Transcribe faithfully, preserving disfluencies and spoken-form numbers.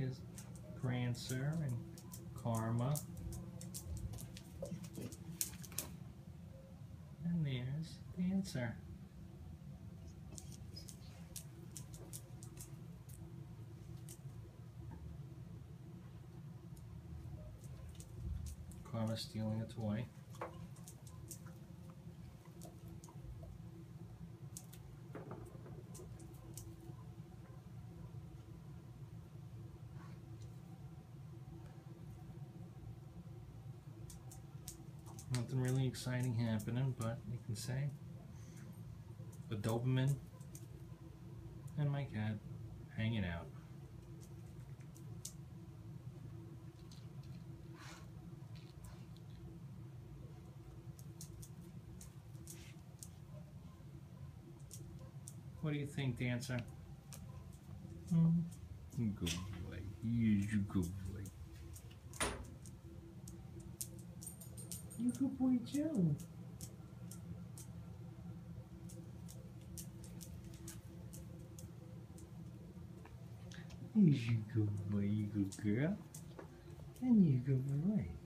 Here's Prancer and Karma. And there's Dancer. Karma stealing a toy. Nothing really exciting happening, but you can say the Doberman and my cat hanging out. What do you think, Dancer? Hmm? Good boy. He's a good boy. You good boy too. He's a good boy, you good girl. And you good boy.